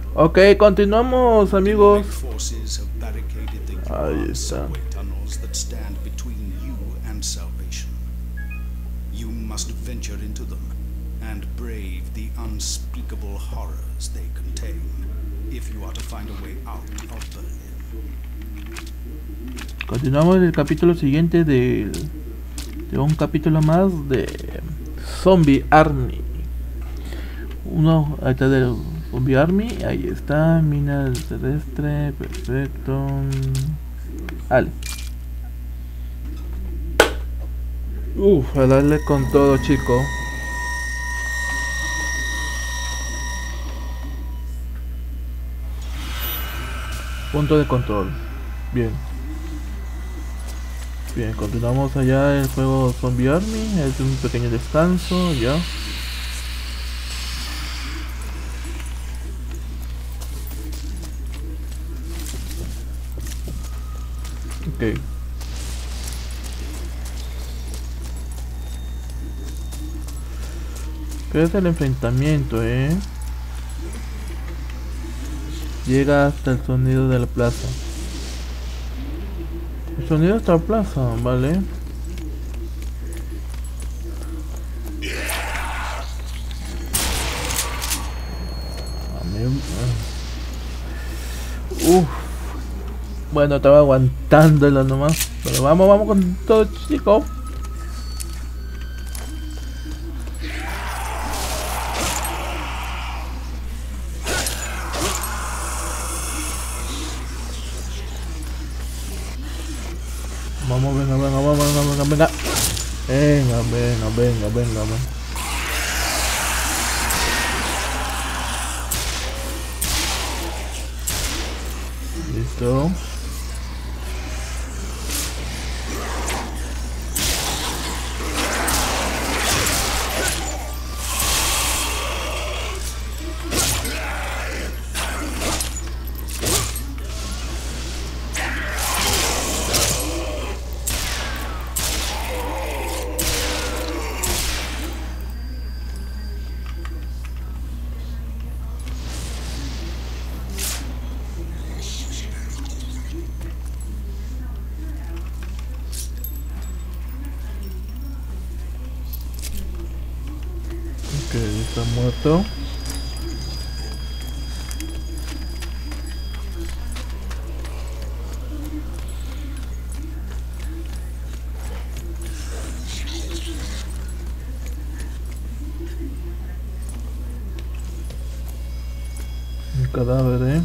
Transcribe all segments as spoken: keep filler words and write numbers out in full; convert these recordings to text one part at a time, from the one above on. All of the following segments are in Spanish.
Ok, continuamos, amigos. Ahí está. You must venture into them and brave the unspeakable horrors they contain if you are to find a way out of Berlin. Continuamos el capítulo siguiente de, de un capítulo más de Zombie Army. Uno, ahí está de Zombie Army, ahí está, mina terrestre, perfecto. Vale. Uf, a darle con todo, chico. Punto de control. Bien. Bien, continuamos allá el juego Zombie Army. Es un pequeño descanso, ya. Ok. ¿Qué es el enfrentamiento, eh? Llega hasta el sonido de la plaza. El sonido de la plaza, vale. Uff. Bueno, estaba aguantándolo nomás. Pero vamos, vamos con todo, chicos. Vamos, venga, venga, vamos, venga, venga, venga. Venga, venga, venga, venga, venga. Listo. Ok, está muerto. Un cadáver, eh.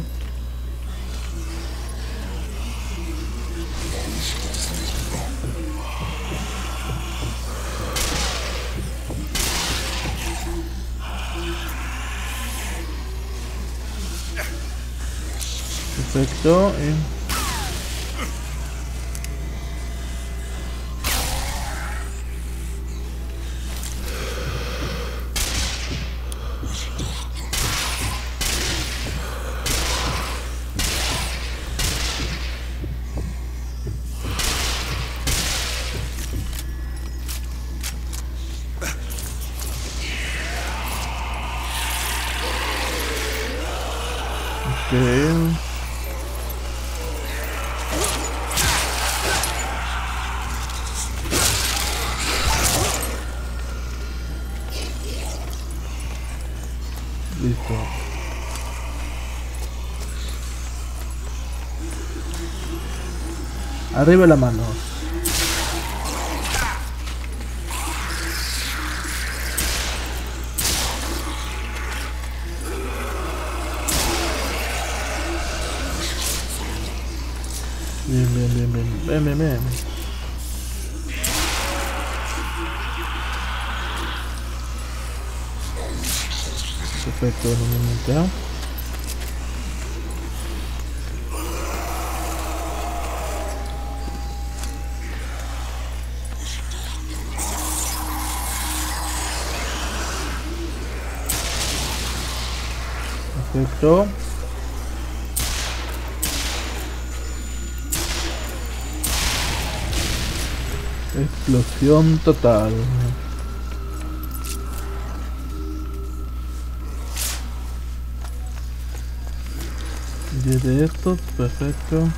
Perfecto. Y... ok. Listo. Arriba la mano. Bien, bien, bien, bien, bien, bien, bien. Perfecto, en un momento. Perfecto. Explosión total. diez de estos, perfecto.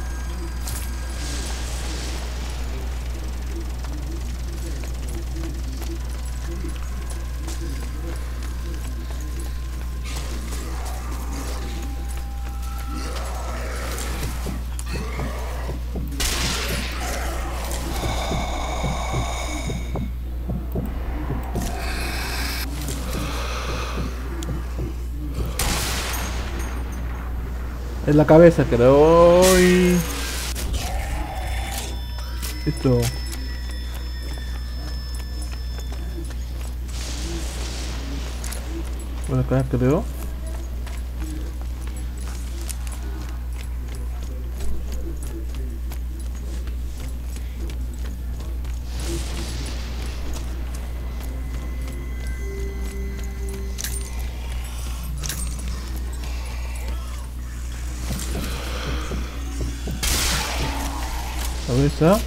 En la cabeza creo y... Listo. Por acá creo. Cabeza.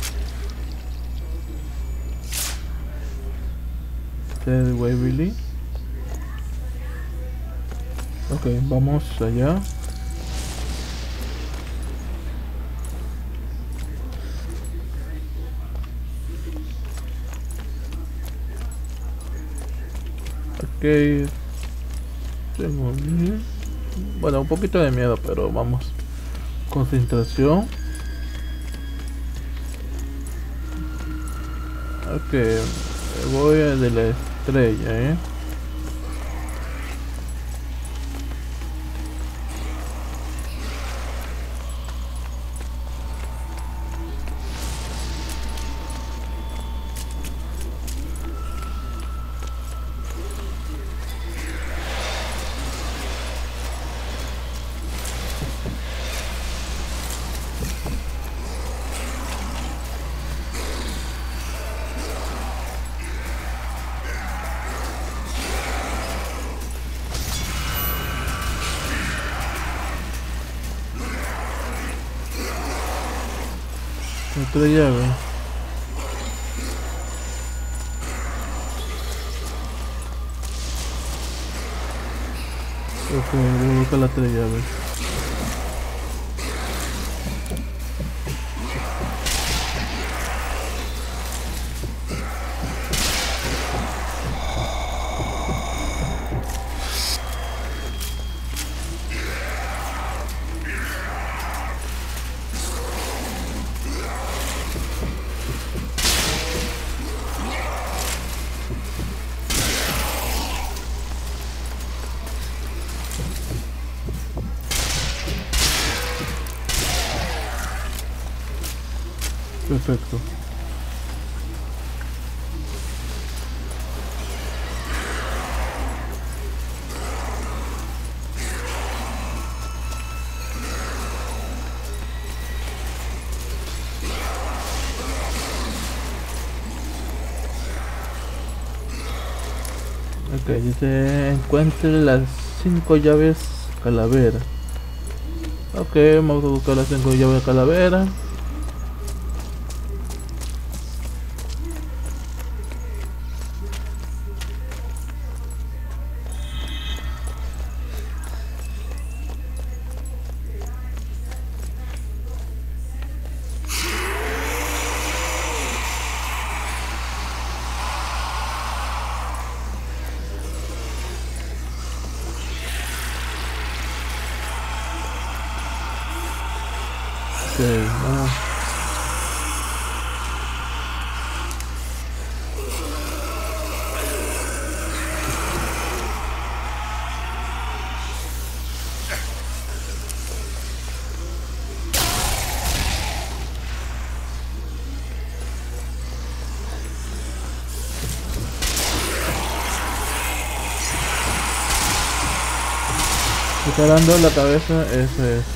Dead Waverly. Ok, vamos allá. Ok. Tengo... Bueno, un poquito de miedo, pero vamos. Concentración. Ok, voy a de la estrella, eh. Otra llave. Ok, voy a buscar las tres llaves. Perfecto. Ok, dice encuentre las cinco llaves calavera. Ok, vamos a buscar las cinco llaves calavera. Ok, vamos. Disparando la cabeza, ese es.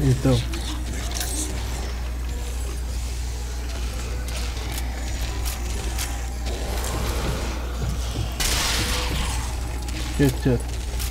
Listo. Headshot.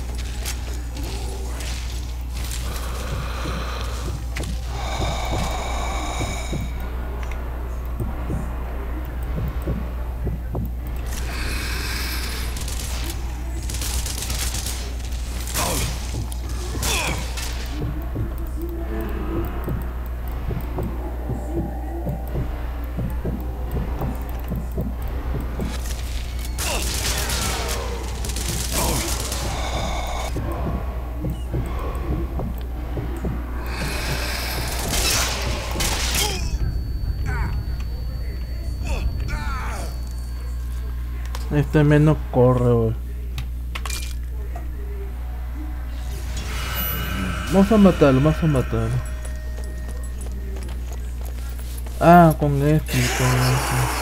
Este menos corre, wey. Vamos a matarlo, vamos a matarlo. Ah, con este, con este.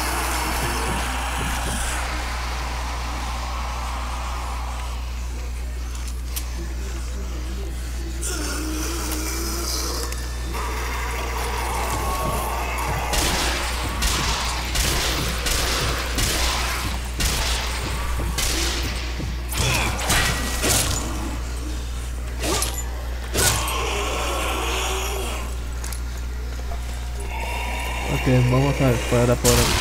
Ok, vamos a disparar por aquí.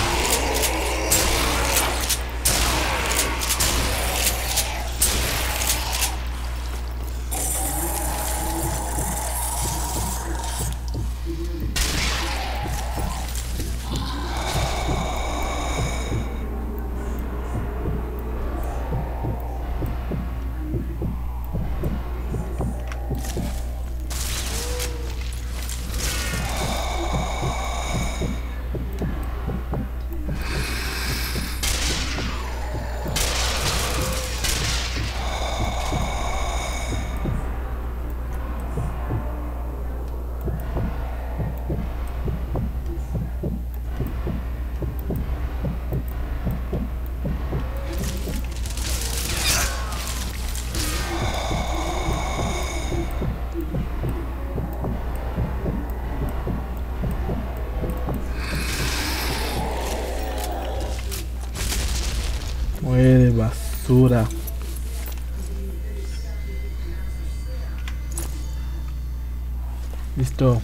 Muere basura. Listo.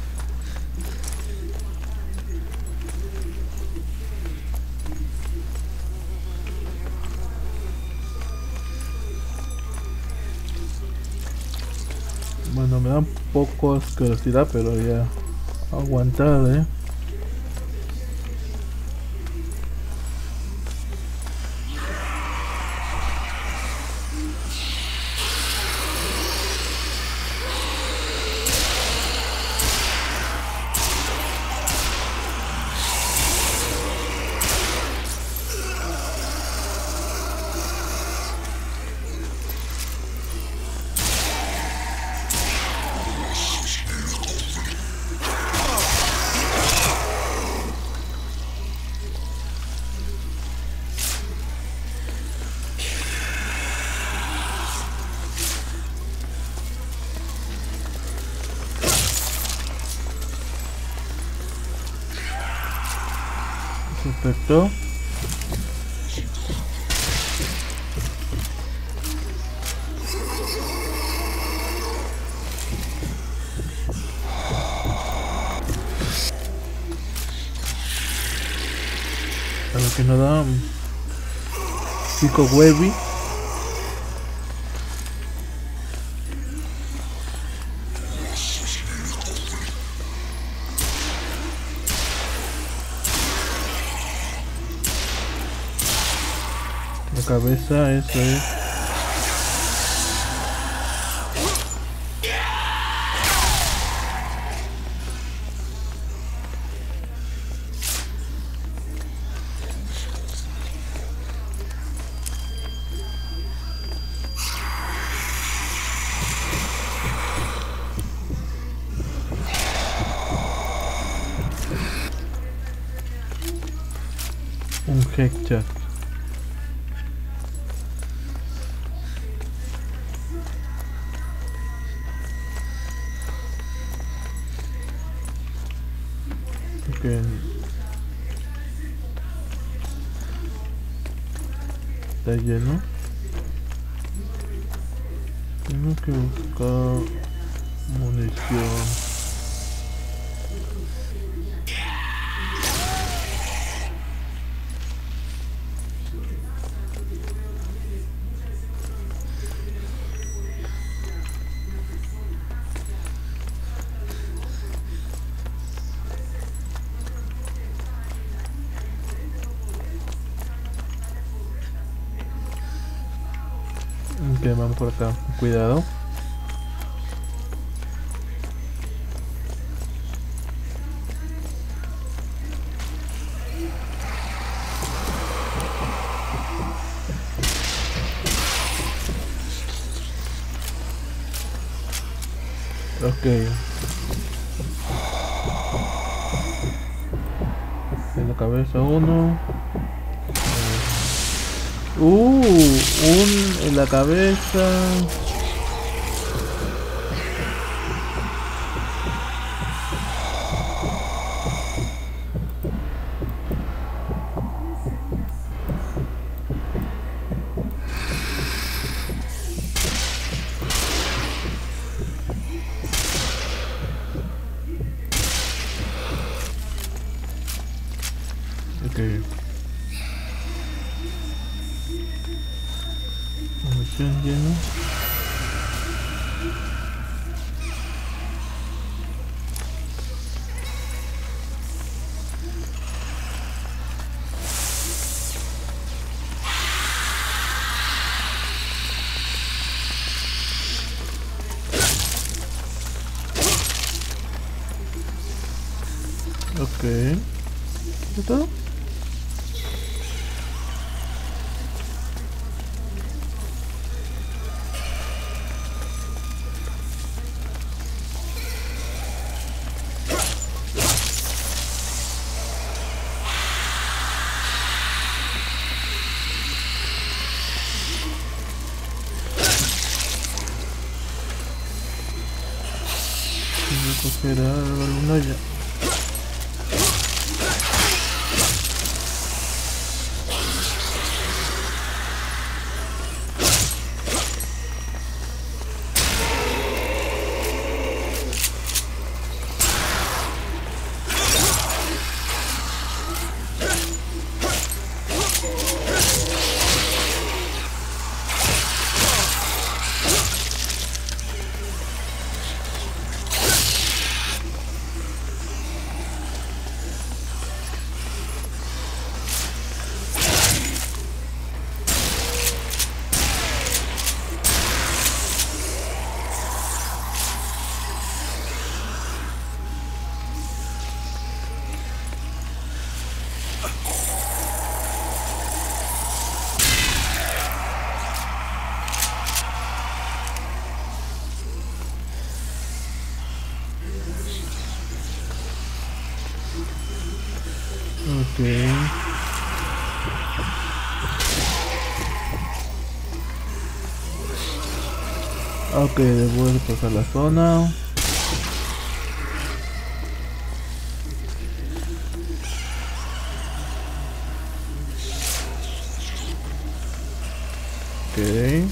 Bueno, me da un poco asquerosidad, pero ya aguantar, eh. Perfecto. A lo que nos da un pico webby. La cabeza, eso es. Un headshot. Que está lleno. Tengo que buscar munición. Ok, vamos por acá. Cuidado. Ok. En la cabeza uno. Uh, un en la cabeza. Okay. Munición llena. Ok. ¿Es todo? Voy a coger alguna ya. Okay. Ok, debo de pasar la zona. Ok.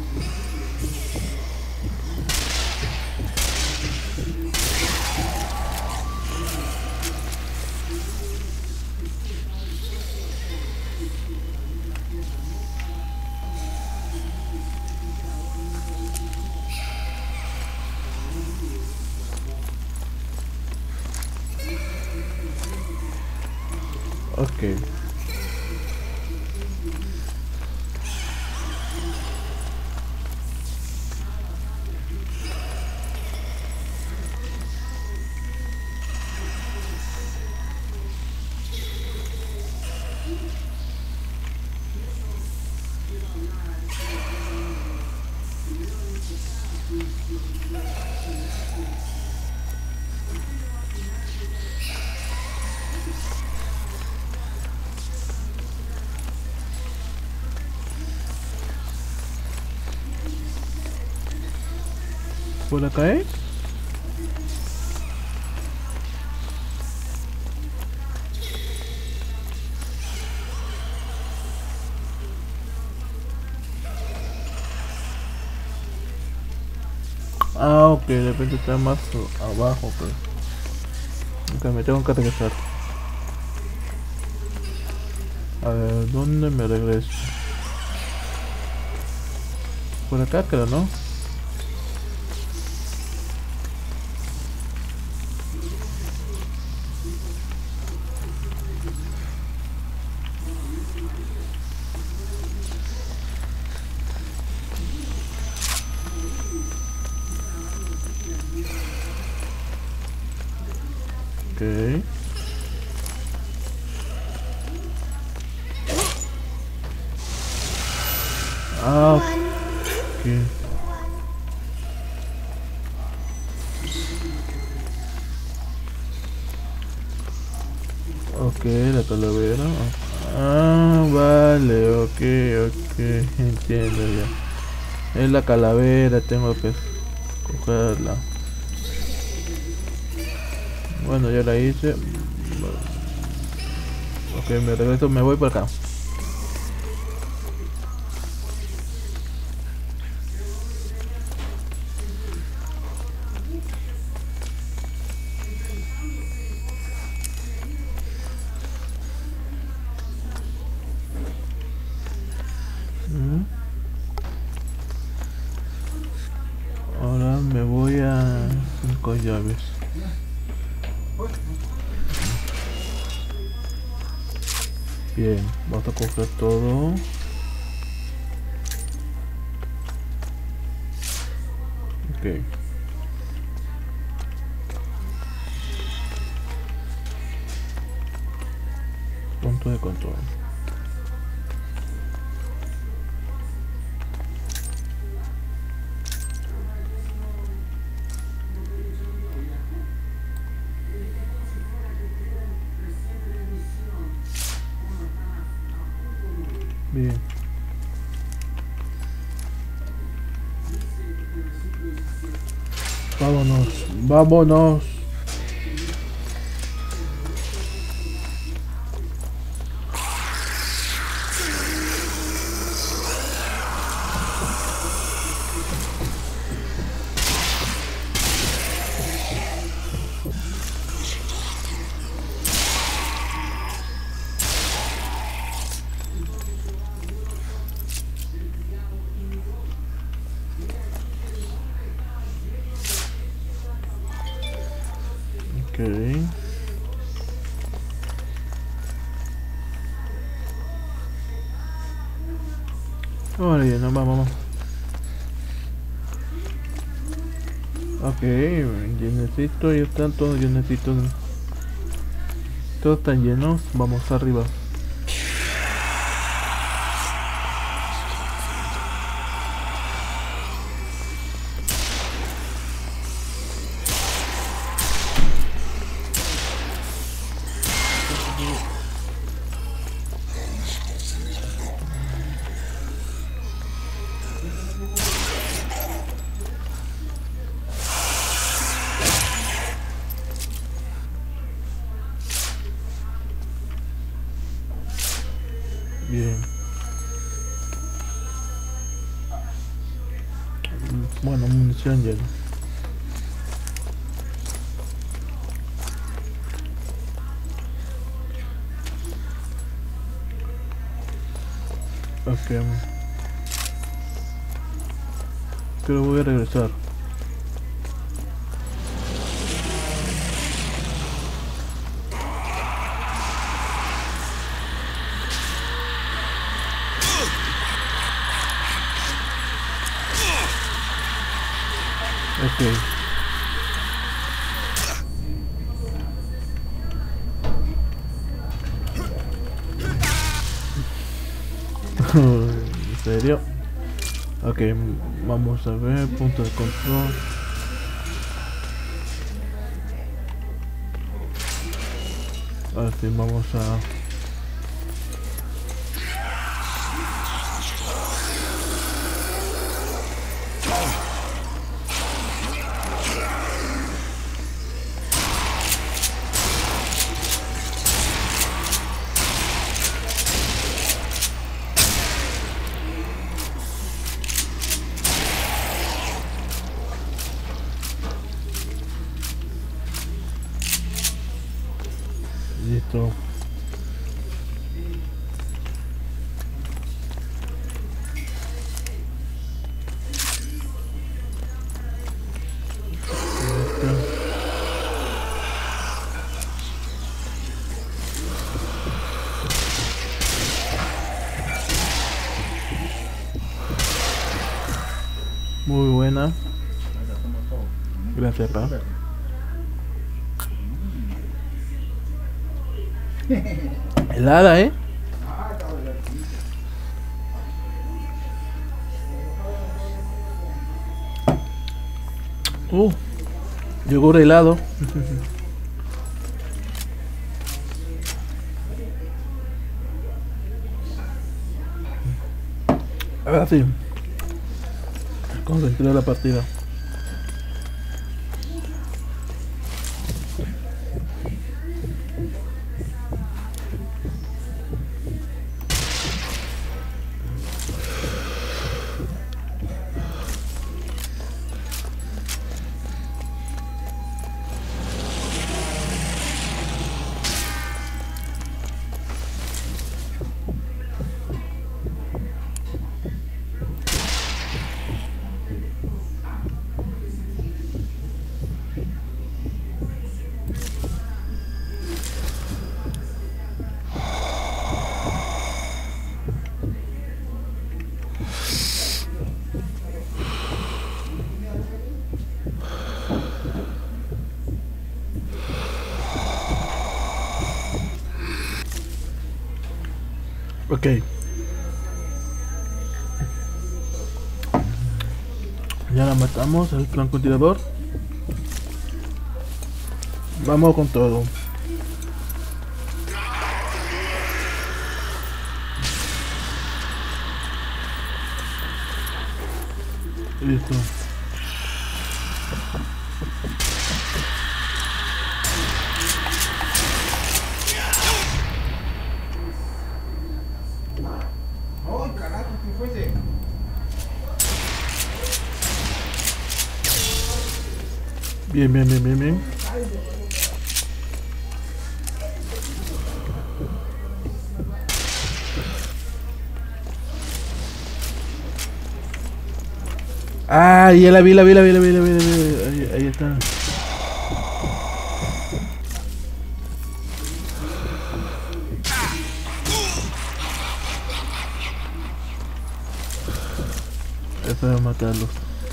Ok. ¿Por acá es? Ah, ok, de repente está más abajo, pues. Ok, me tengo que regresar. A ver, ¿dónde me regreso? Por acá creo, ¿no? Ok. Ah, ok. Ok, la calavera. Ah, vale, ok, ok, entiendo ya. Es la calavera, tengo que cogerla. Bueno, ya la hice. Ok, me regreso, me voy por acá. Mm. Ahora me voy a cinco llaves. Bien, vamos a coger todo. Ok. Punto de control. Bien. Vámonos, vámonos. Ok. Ahora bien, no, vamos, vamos. Ok, llenecito, ya están todos llenecitos. Todos están llenos, vamos arriba. Bien. Bueno, munición llena. Ok. Pero voy a regresar. Ok. ¿En serio? Ok, vamos a ver, punto de control. Ahora sí, vamos a... Listo. Muy buena. Gracias, pa. Helada, ¿eh? Uh, yogur helado. Ahora sí. Concentré la partida. Ok. Ya la matamos, el francotirador. Vamos con todo. Listo. Bien, bien, bien, bien, bien. Ah, ya la vi, la vi, la vi, la vi, la vi, la vi. Ahí, ahí está. Eso es matarlos.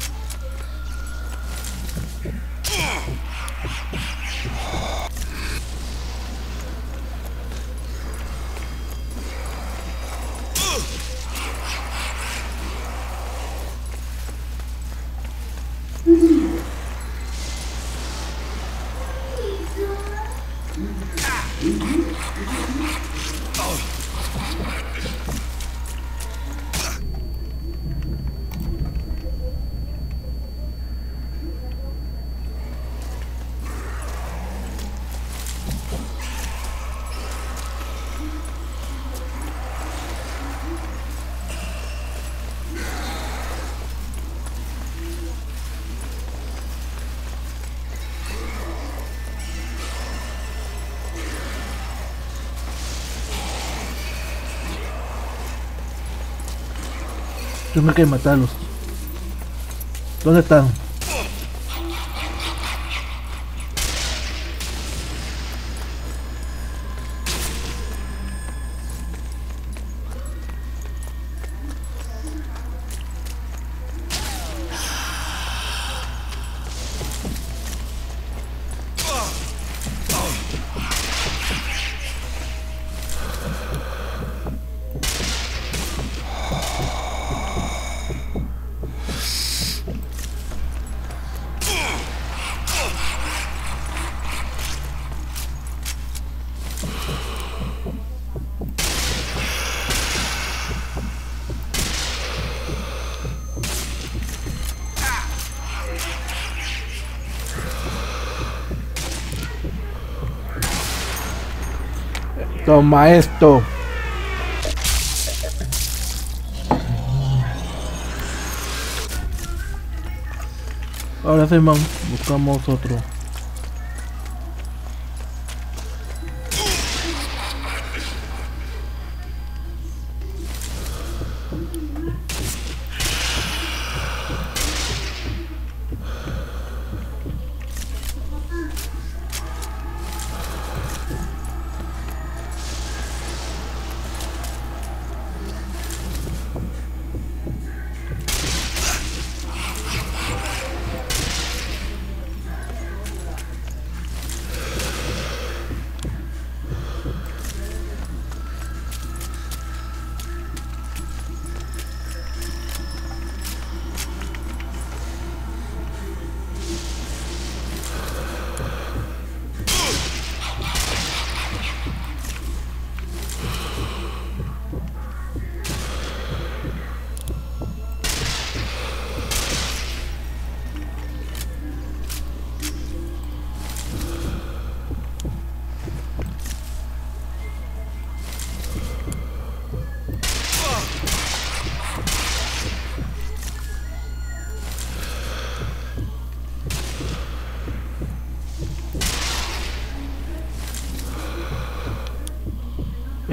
Tengo que matarlos. ¿Dónde están? Toma esto. Ahora sí, man, buscamos otro.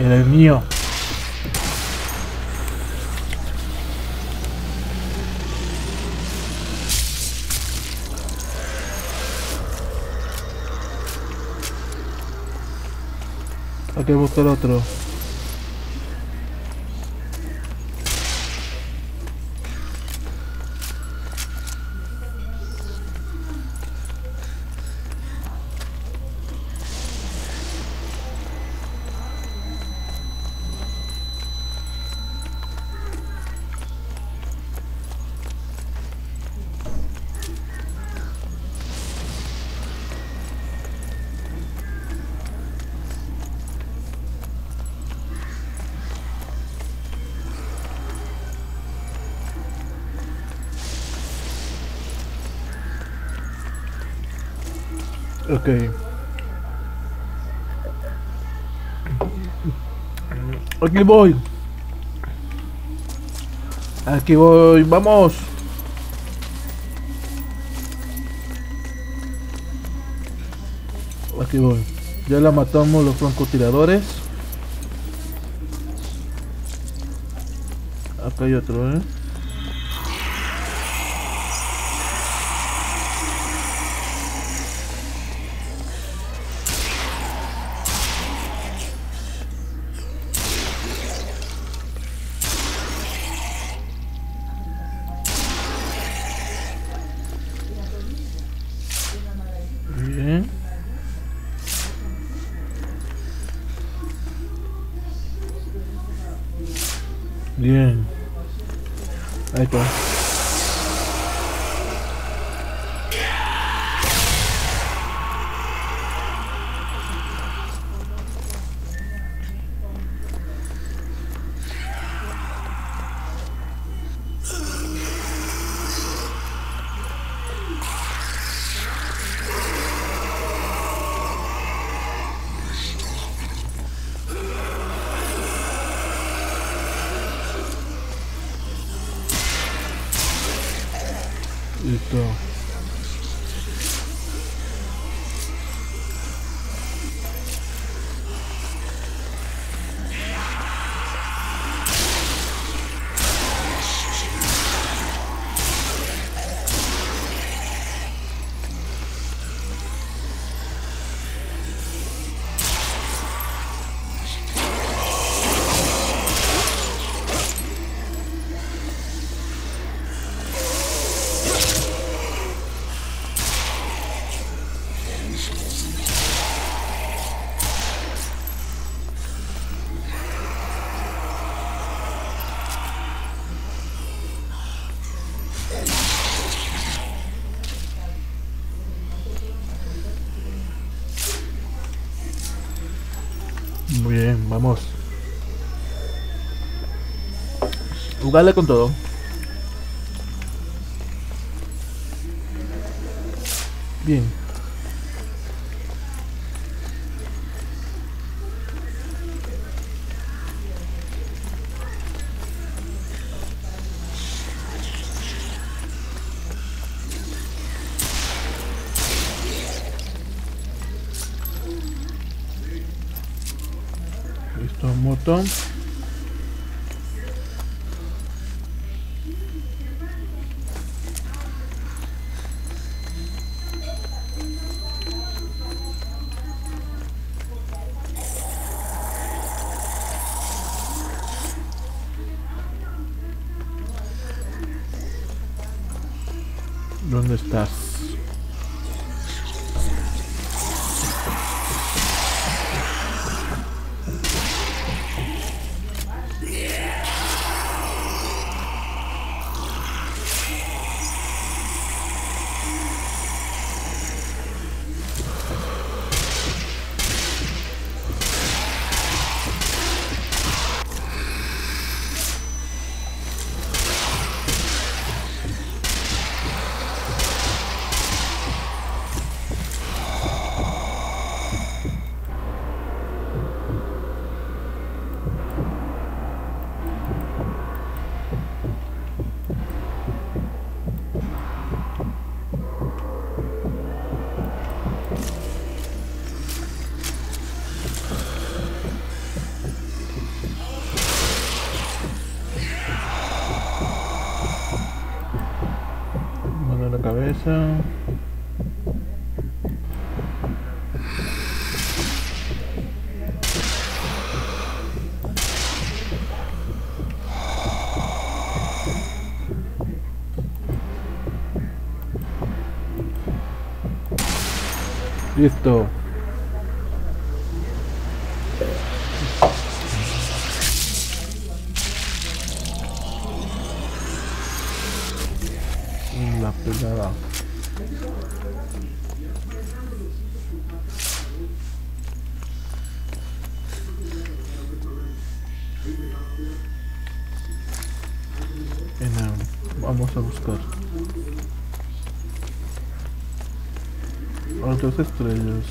Eres mío. Hay que buscar otro. Ok. Aquí voy. Aquí voy. Vamos. Aquí voy. Ya la matamos los francotiradores. Acá hay otro, ¿eh? Bien. Bien. Ahí está. Listo. Muy bien, vamos. Jugarle con todo. Bien. Listo, moto. ¿Dónde estás? tengo la cabeza. Listo. La pelada. Bueno, vamos a buscar otras estrellas.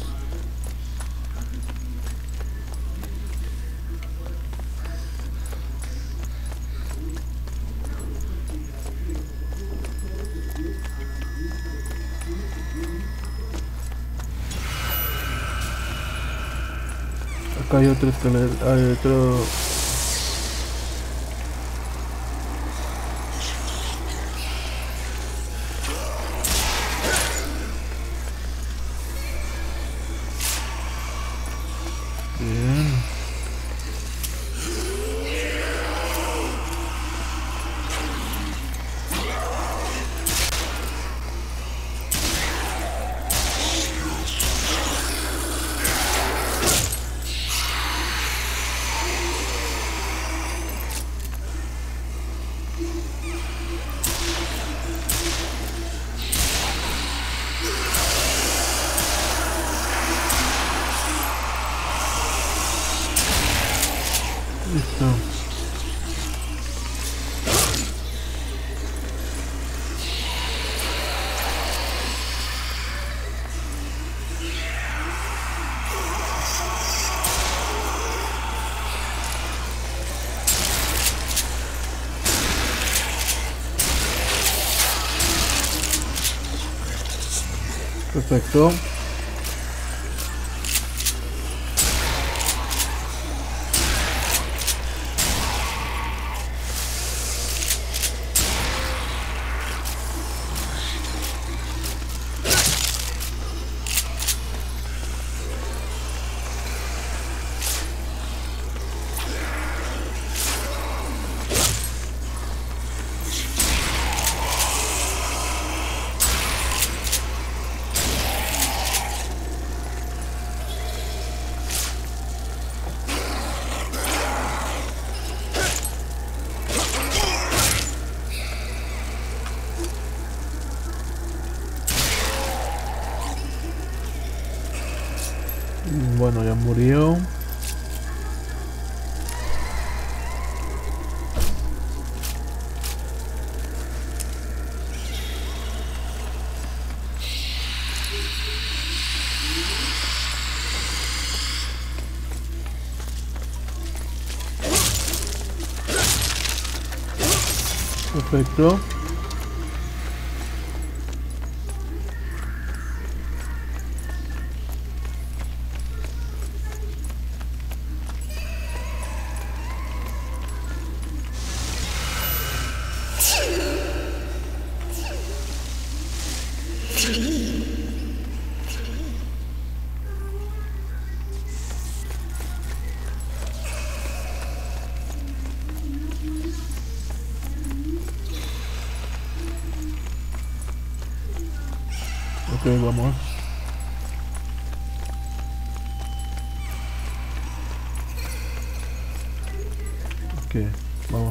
Acá hay otra escalera, hay otro. Bien. Listo. Perfecto. Bueno, ya murió. Perfecto. Ok, vamos. Ok, vamos.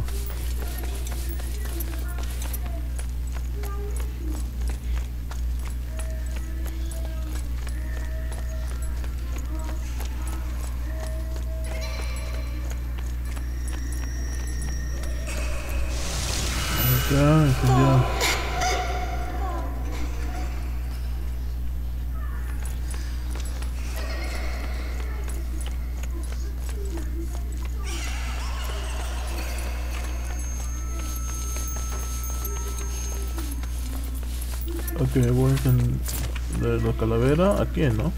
Ya, encendió. Ok, voy a encender la calavera. Aquí, ¿no?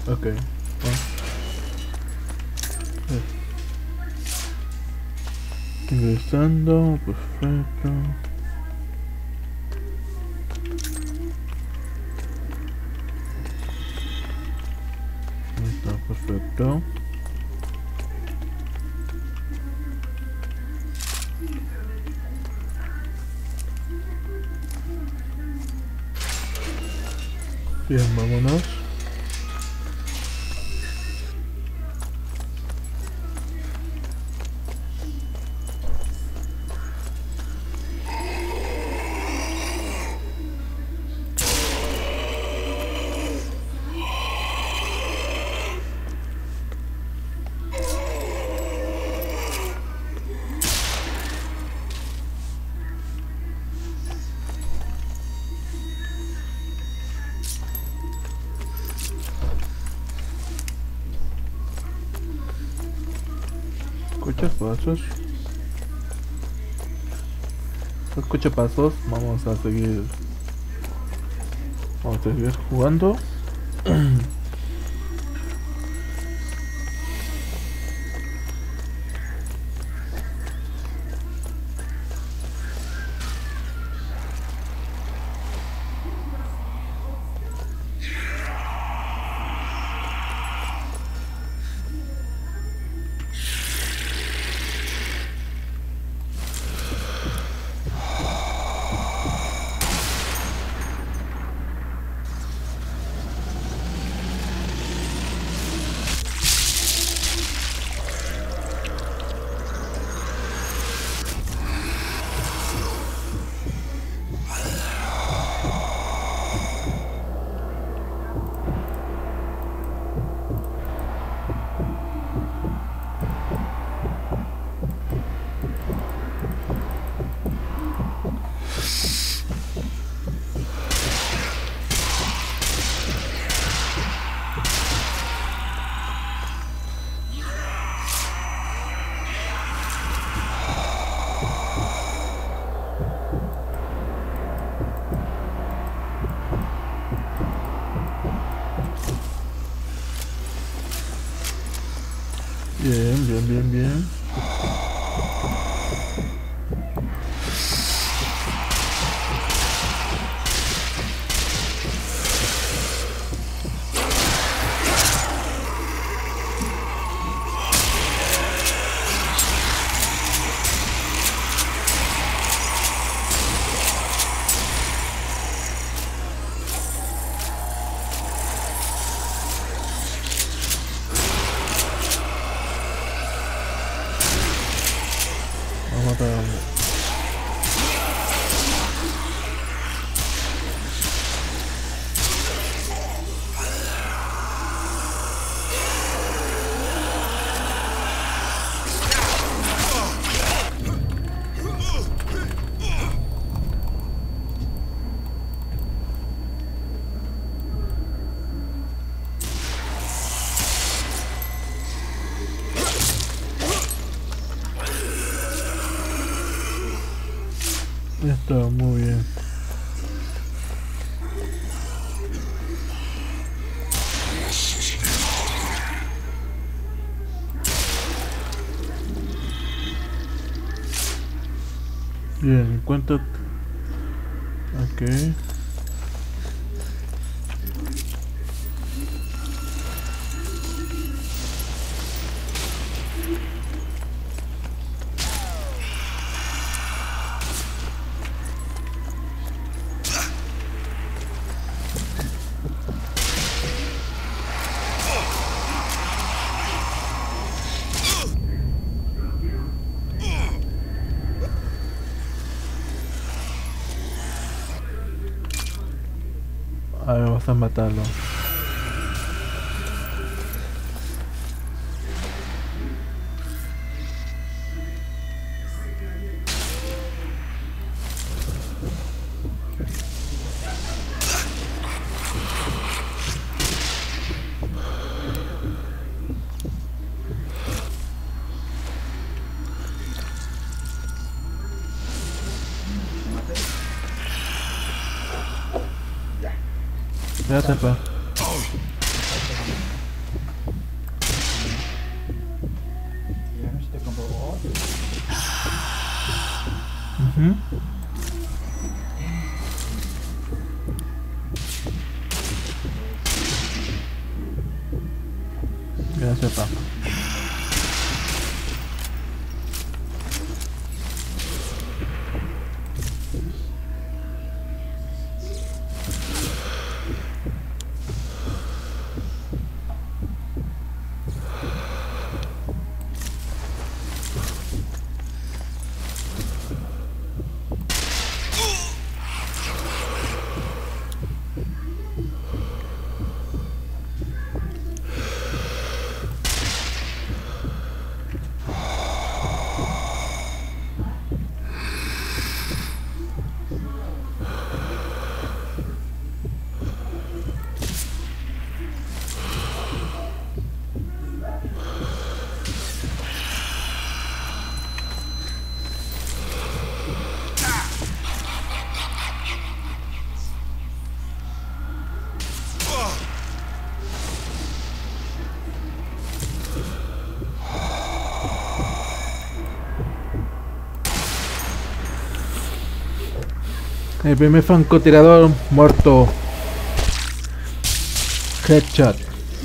Ok. Bueno. Ingresando, perfecto. Ahí está, perfecto. Bien, vámonos. Escuchas pasos. Escucha pasos. Vamos a seguir. Vamos a seguir jugando. Bien, bien, bien, bien. Vamos a matar. Ya está, muy bien. Bien, cuenta. Ok. A ver, vamos a matarlo. Espérate, pa. Te compro otro. Uh-huh. Gracias, papá. El primer francotirador muerto. Headshot.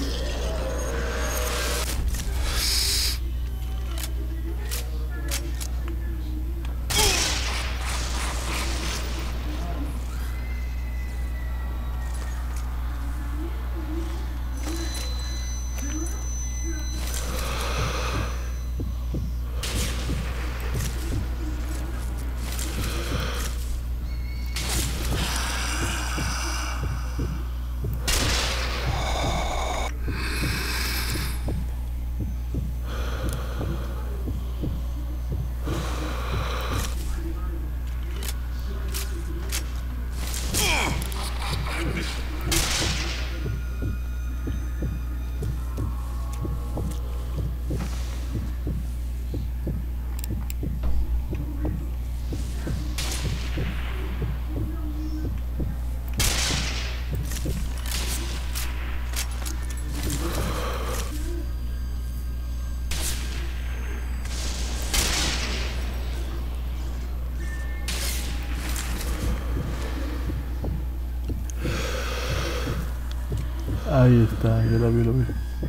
Ahí está, yo lo vi, lo vi.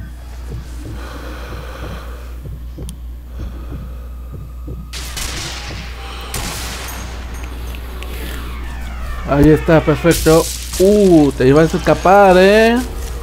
Ahí está, perfecto. Uh, te ibas a escapar, eh.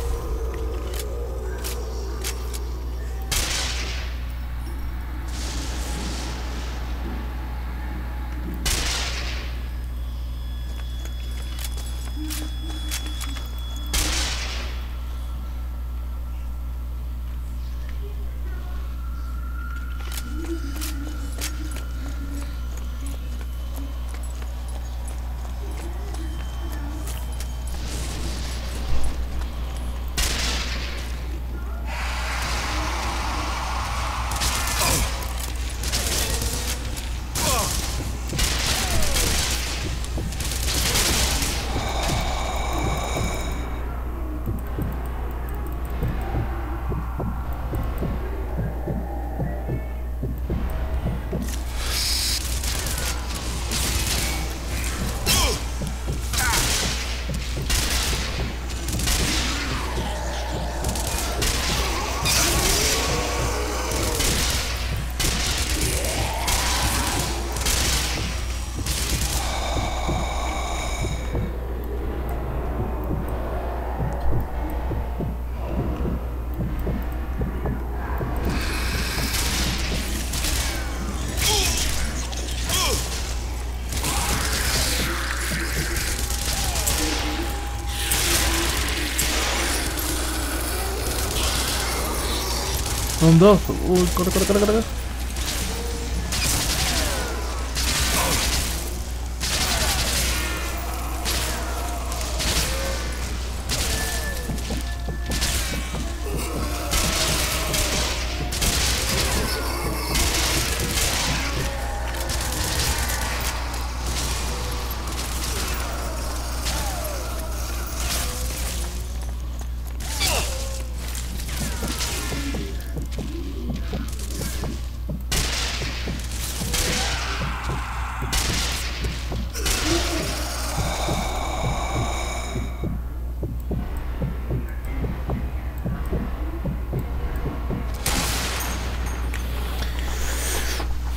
Son dos. Uy, corre, corre, corre, corre.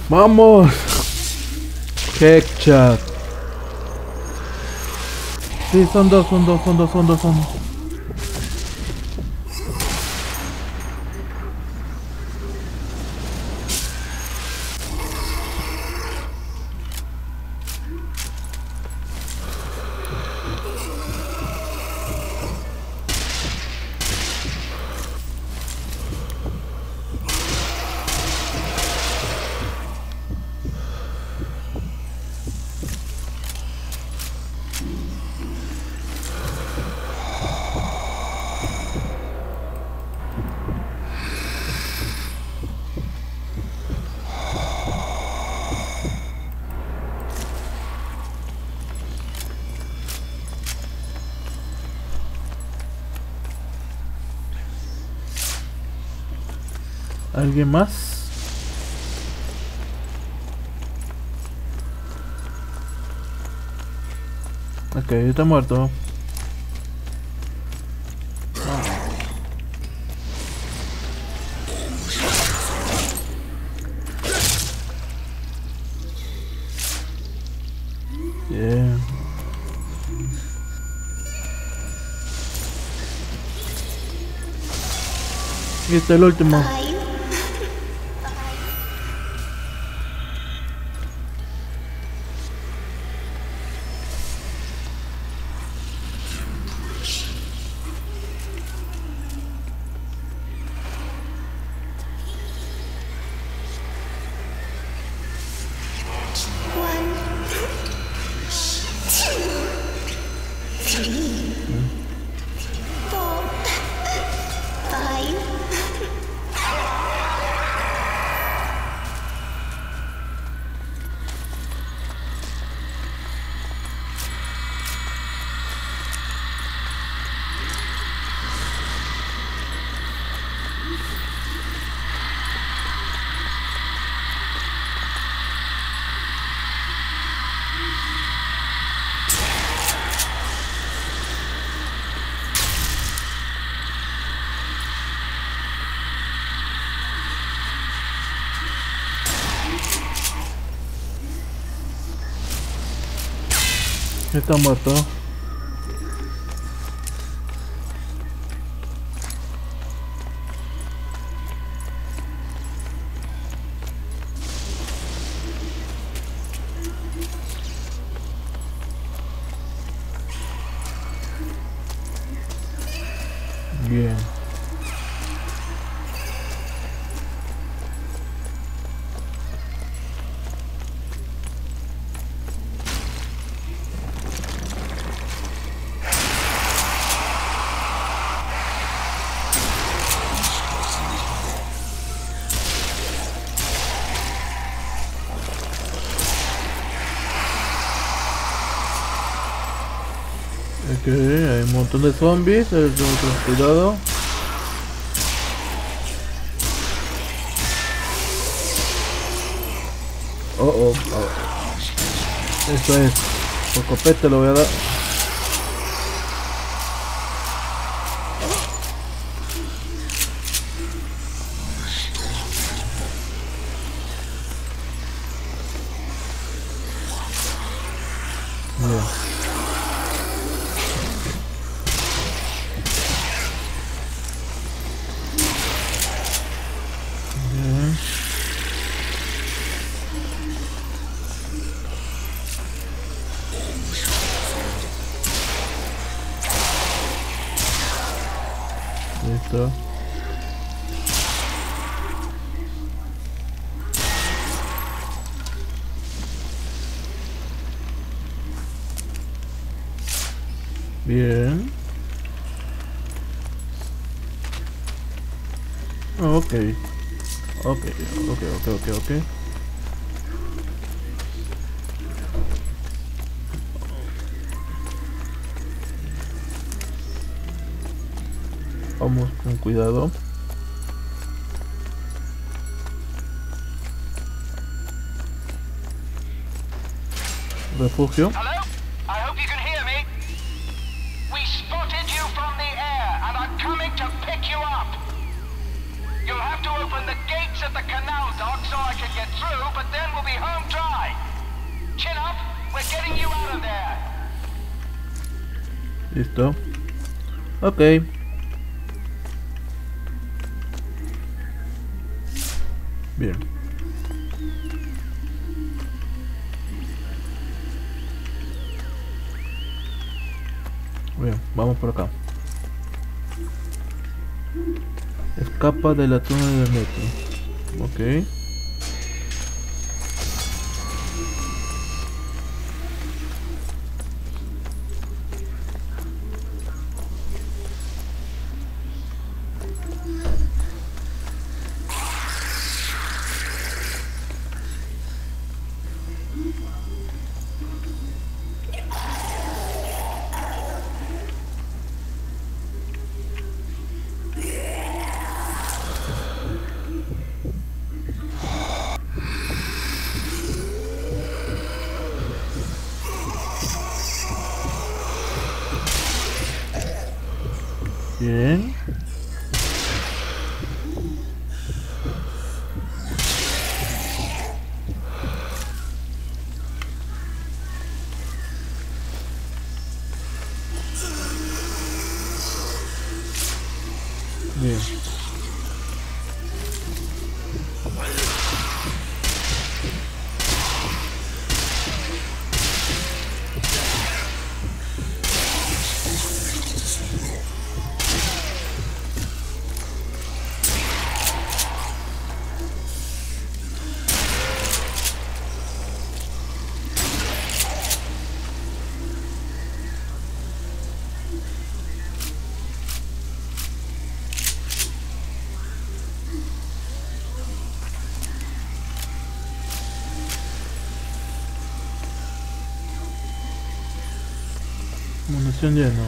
Vamos. Headshot. Sí, son dos, son dos, son dos, son dos, son dos. ¿Alguien más? Ok, está muerto. Bien. Y este es el último. Está muerto. Bien. Ok, hay un montón de zombies, cuidado. Oh, oh, oh. Eso es. Por copete lo voy a dar. Bien. Listo. Bien. Ok. Ok, ok, ok, ok, ok. Vamos con cuidado. Refugio. Hello? I hope you can hear me. We spotted you from the air and are coming to pick you up. You'll have to open the gates at the canal dock so I can get through, but then we'll be home dry. Chin up, we're getting you out of there. Listo. Ok. Bien. Bien, vamos por acá. Escapa de la túnel del metro. Ok. Bien. Bien. Munición lleno.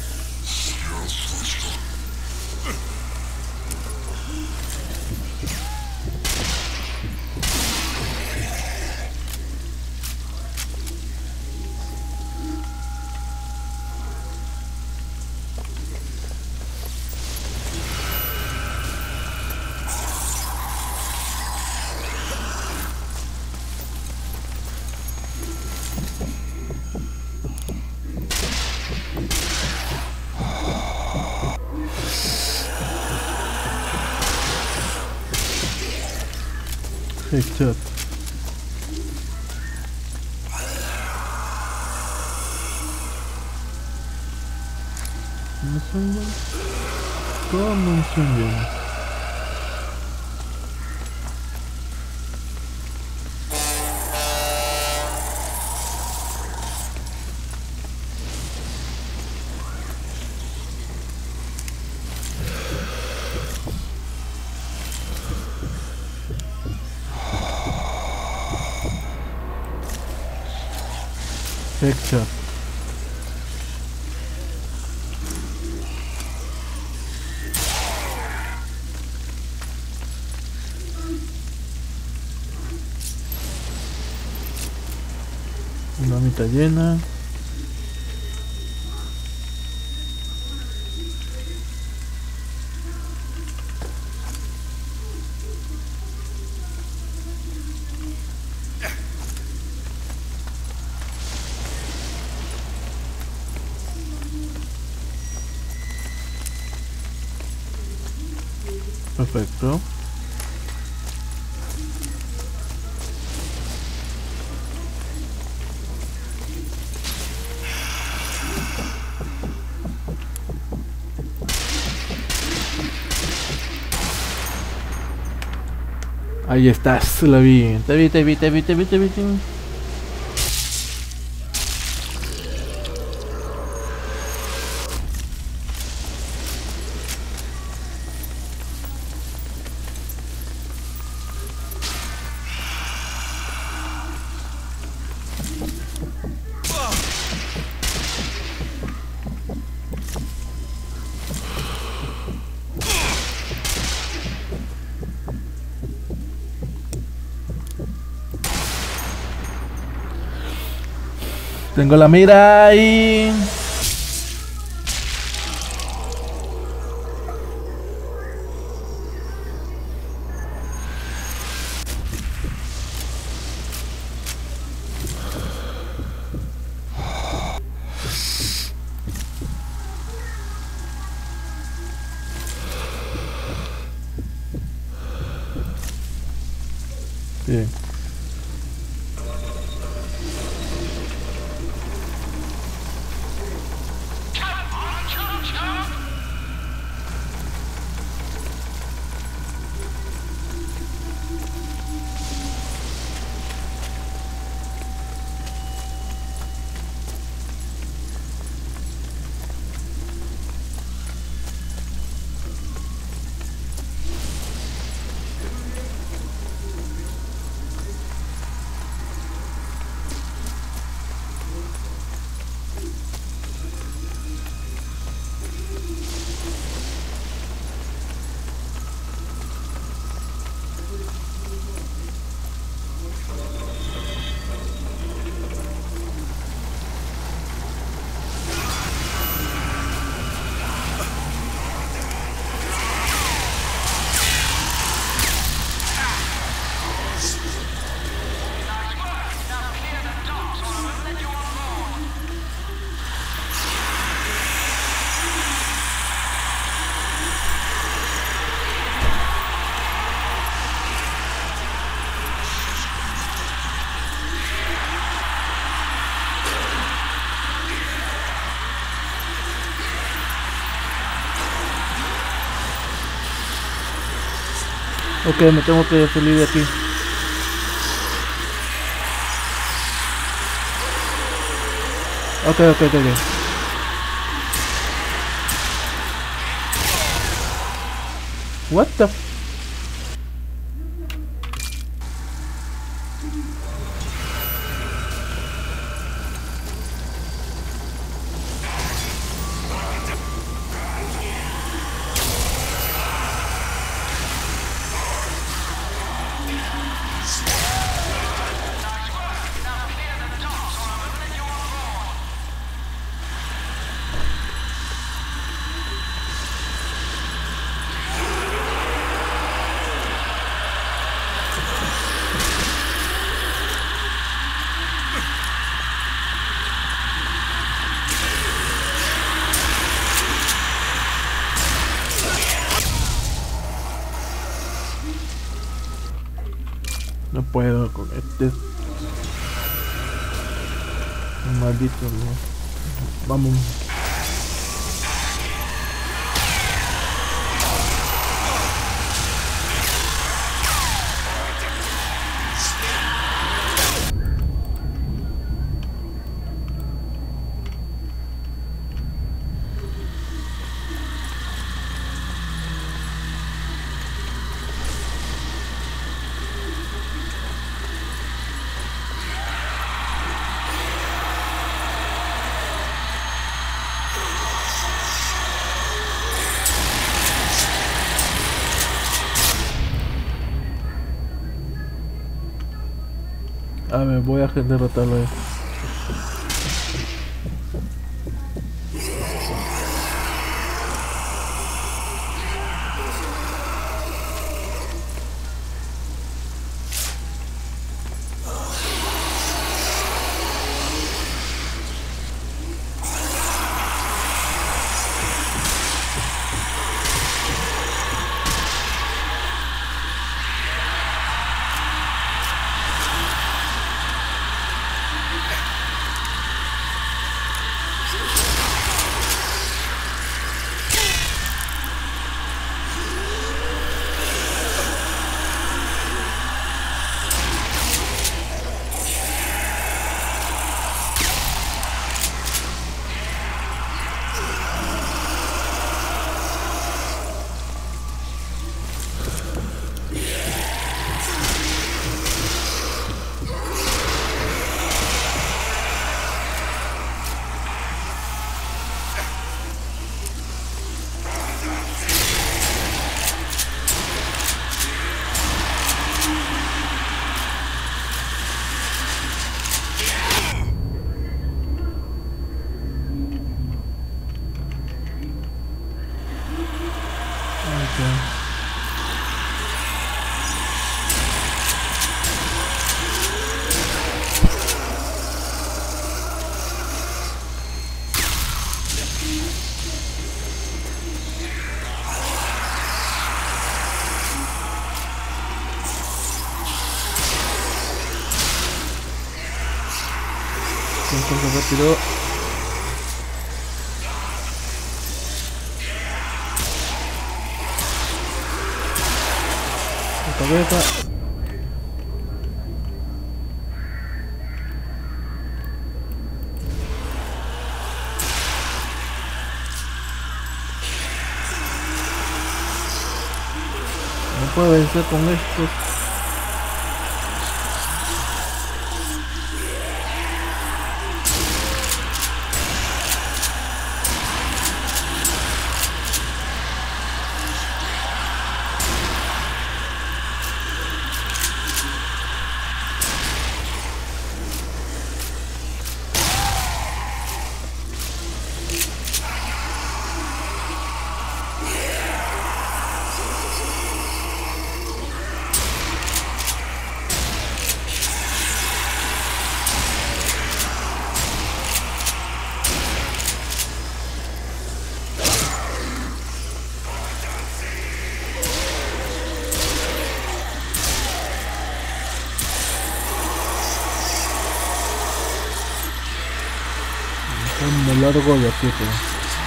Headshot. Munición llena. Toda munición llena. Headshot. Una mitad llena. Perfecto. Ahí estás, la vi. Te vi, te vi, te vi, te vi, te vi. Te vi. Tengo la mira ahí. Sí. Ok, me tengo que salir de aquí. Ok, ok, ok, ok. What the f- No puedo con este maldito, ¿no? Vamos. A ver, voy a derrotarlo ahí. Corre rápido. La cabeza. No puedo vencer con estos. Me largo de aquí, pues.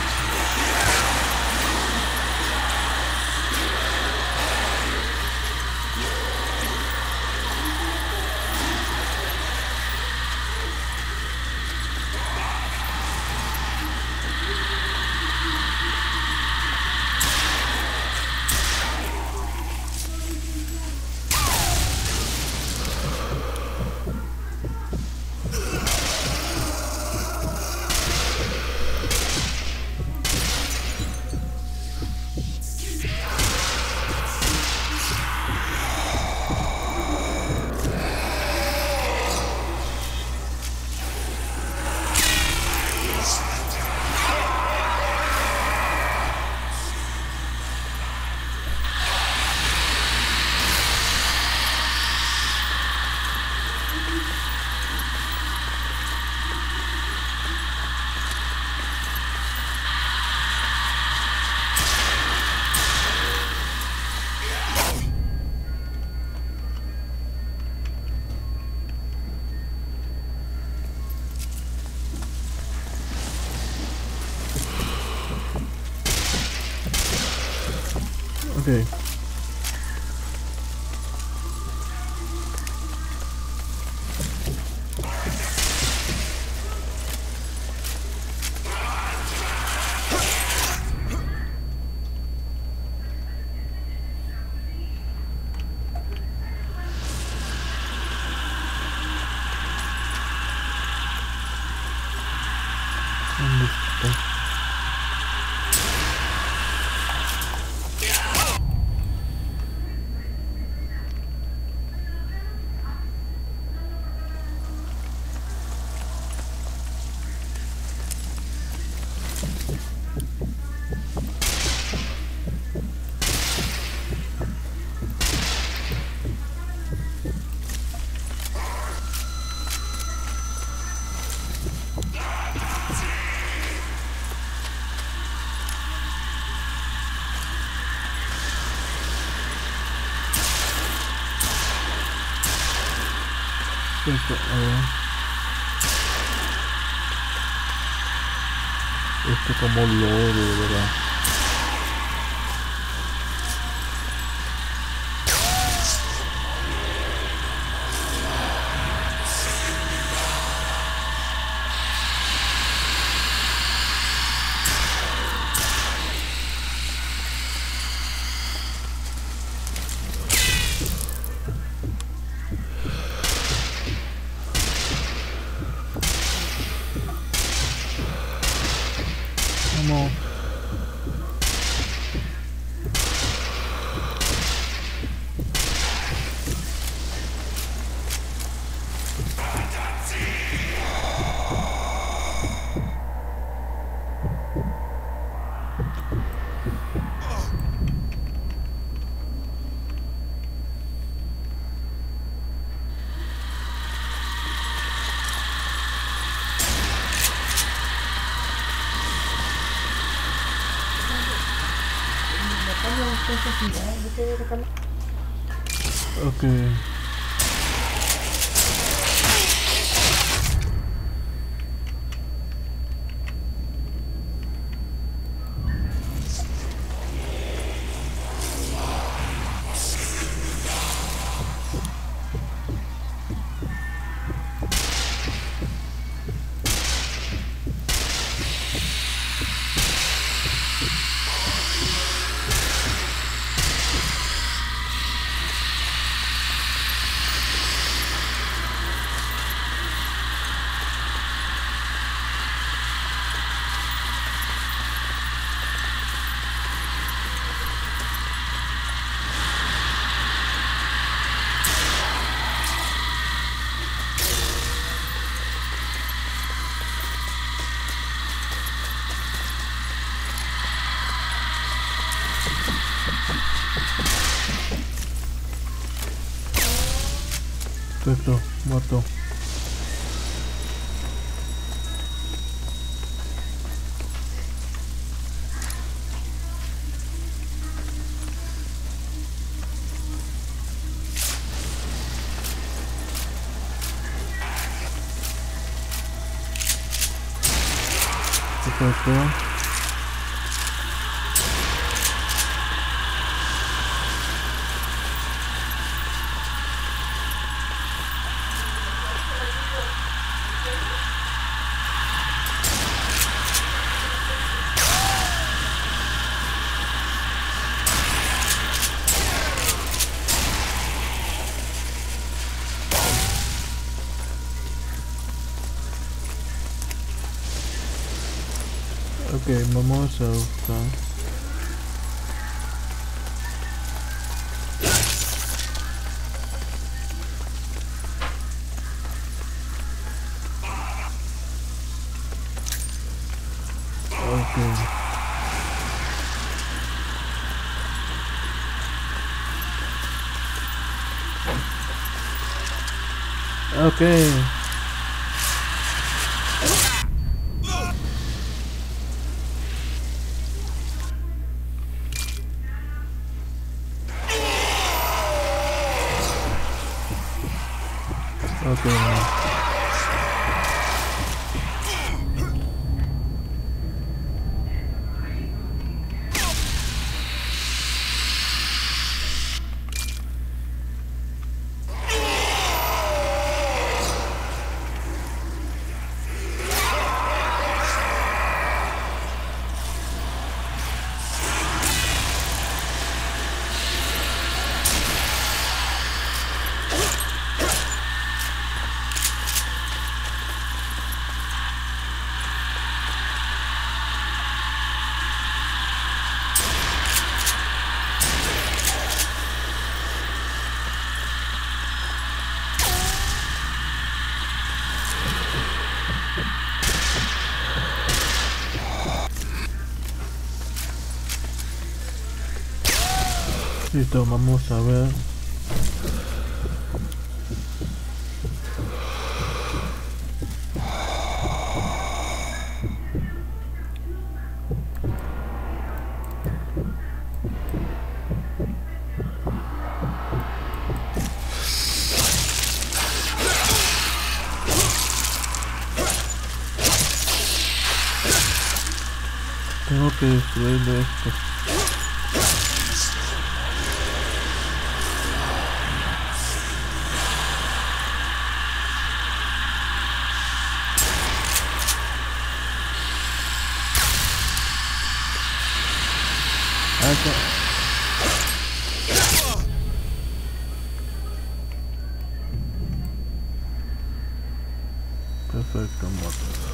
Okay. ¿Dónde está? Esto, a ver. Esto como loro, de verdad. Vamos. Ok. moto. Perfecto. Ok, vamos a buscar. Ok. Ok. Okay. Listo, vamos a ver. Tengo que destruirle esto. Perfecto, moto.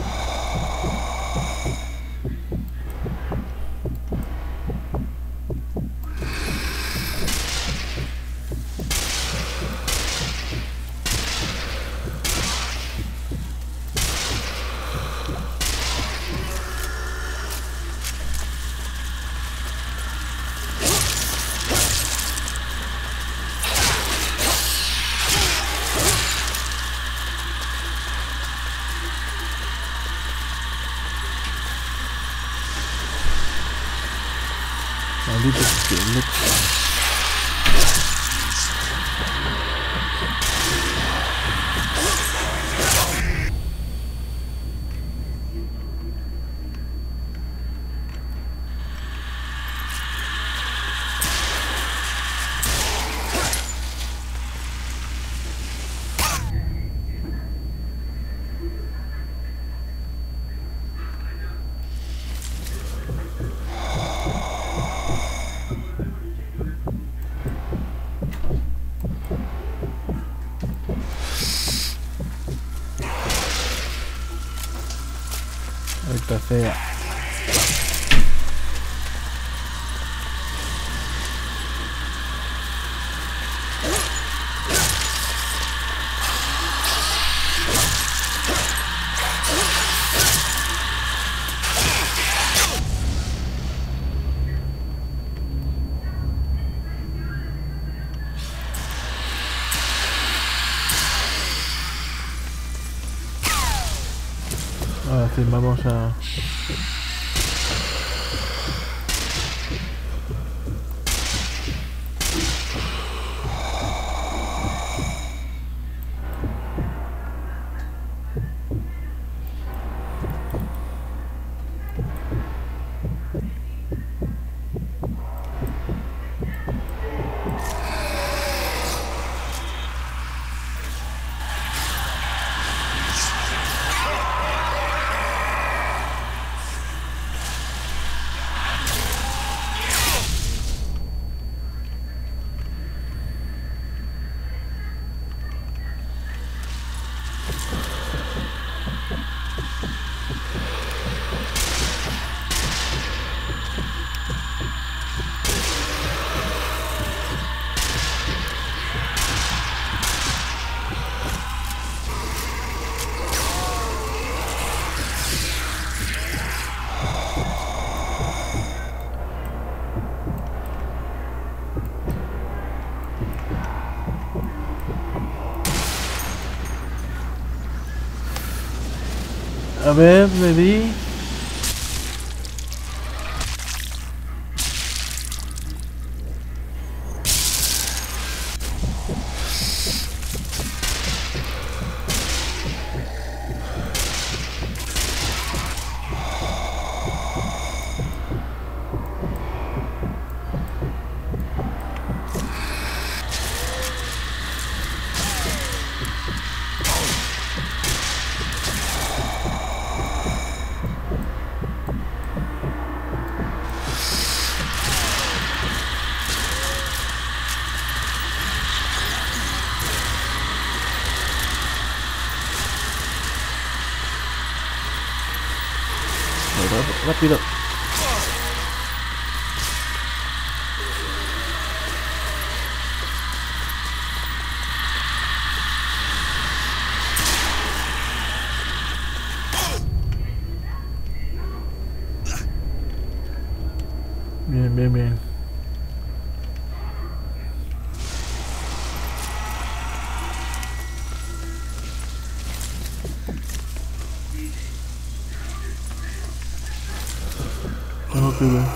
Maldito esqueleto. Ahorita sea. Ahora sí, vamos a... A ver, le di. Rápido. Bien, bien, bien. Tengo que ver.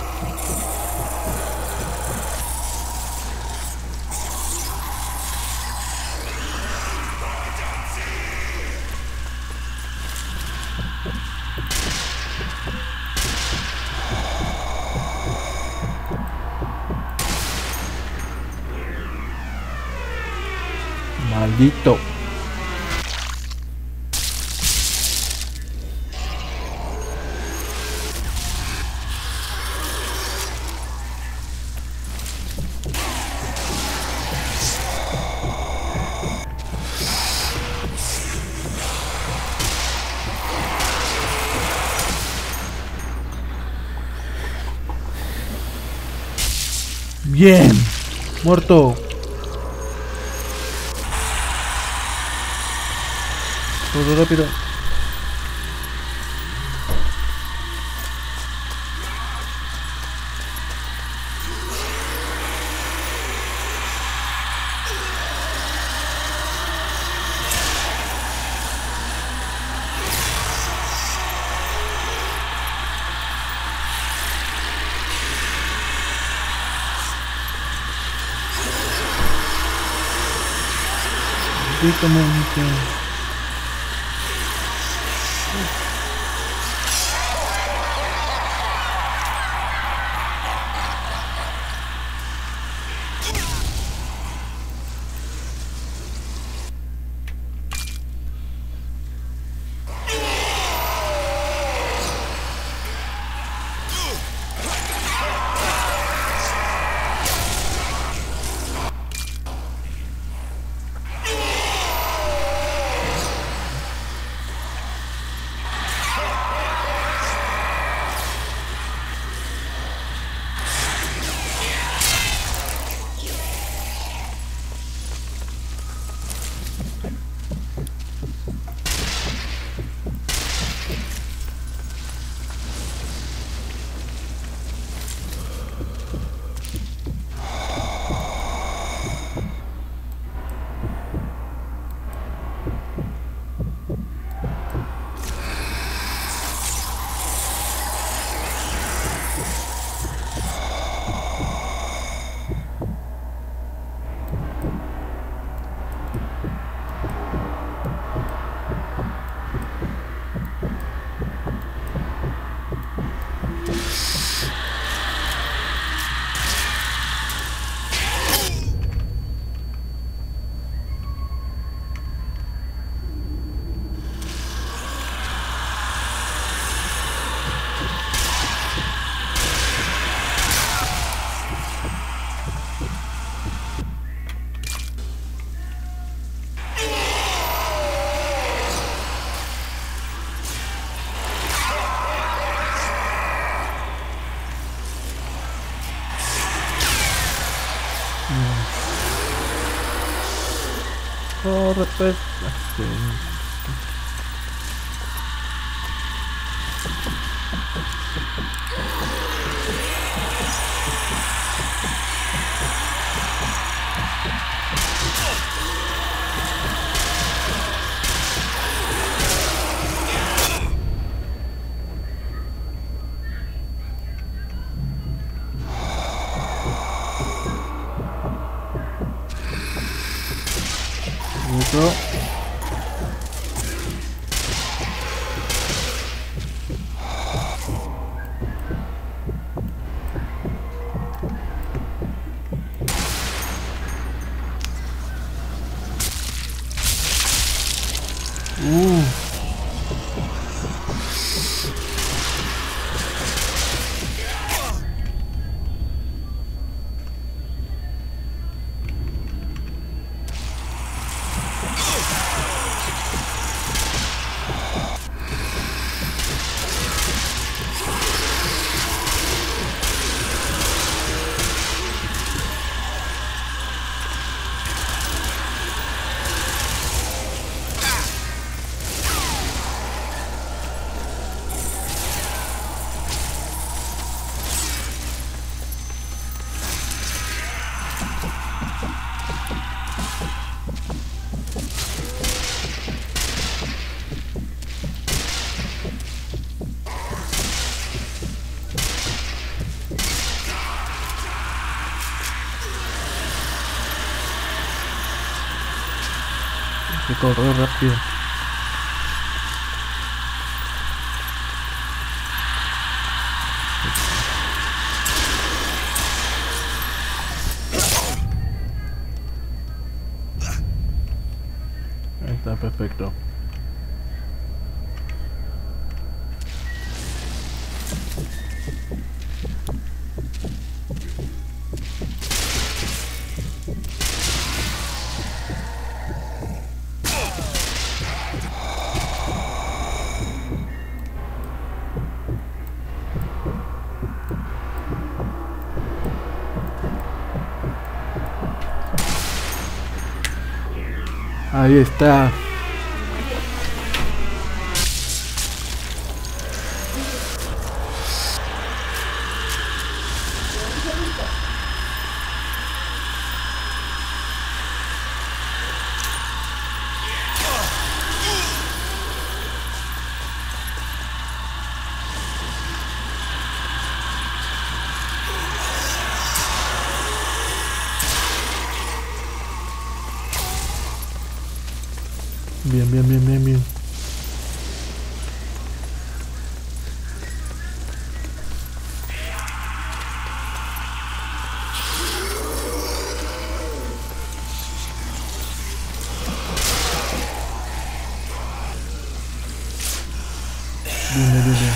Maldito. Bien, muerto. Todo rápido. Sí, como que... corre pues. Sí. Eso. Uh. Que correr rápido. Ahí está, perfecto. Ahí está. Bien, bien, bien, bien, bien. Bien, bien, bien, bien.